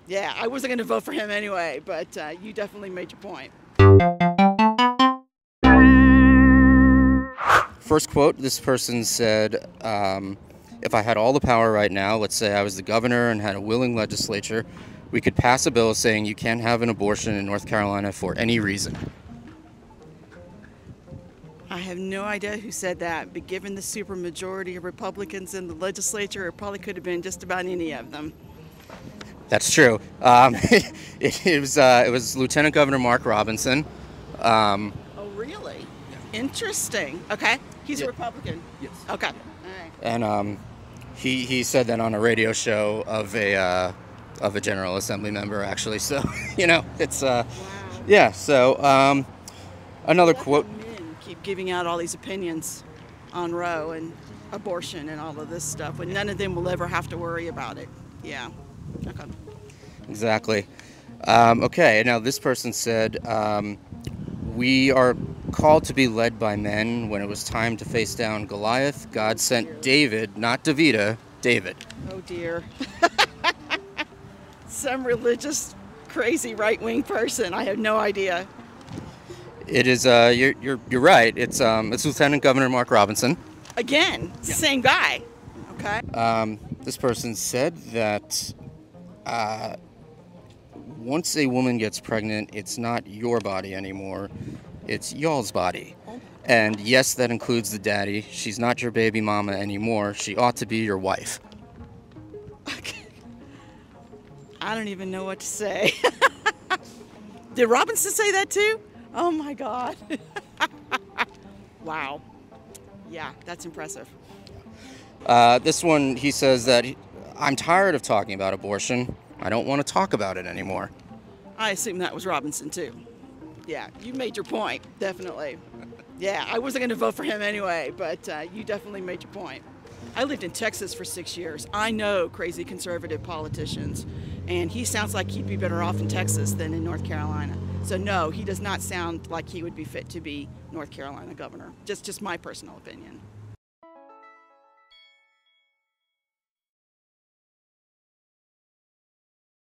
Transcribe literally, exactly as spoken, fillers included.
Yeah, I wasn't going to vote for him anyway, but uh, you definitely made your point. First quote, this person said, um, if I had all the power right now, let's say I was the governor and had a willing legislature, we could pass a bill saying you can't have an abortion in North Carolina for any reason. I have no idea who said that, but given the supermajority of Republicans in the legislature, it probably could have been just about any of them. That's true. Um, it, it was uh, it was Lieutenant Governor Mark Robinson. Um, Oh, really? Interesting. Okay. He's Yeah. a Republican. Yes. Okay. All right. And um, he he said that on a radio show of a uh, of a General Assembly member, actually. So you know, it's uh, Wow. yeah. So um, another Let quote. the men keep giving out all these opinions on Roe and abortion and all of this stuff, when none of them will ever have to worry about it. Yeah. Okay. Exactly. Um, okay. Now this person said, um, we are called to be led by men. When it was time to face down Goliath, God sent David, not Davida, David. Oh dear. Some religious, crazy right-wing person. I have no idea. It is. Uh, you're you're you're right. It's um it's Lieutenant Governor Mark Robinson. Again, Yeah. same guy. Okay. Um, this person said that uh, once a woman gets pregnant, it's not your body anymore, it's y'all's body. And yes, that includes the daddy. She's not your baby mama anymore. She ought to be your wife. I don't even know what to say. Did Robinson say that too? Oh my God. Wow. Yeah, that's impressive. Uh, this one, he says that he, I'm tired of talking about abortion. I don't want to talk about it anymore. I assume that was Robinson too. Yeah, you made your point, definitely. Yeah, I wasn't going to vote for him anyway, but uh, you definitely made your point. I lived in Texas for six years. I know crazy conservative politicians, and he sounds like he'd be better off in Texas than in North Carolina. So no, he does not sound like he would be fit to be North Carolina governor. Just, just my personal opinion.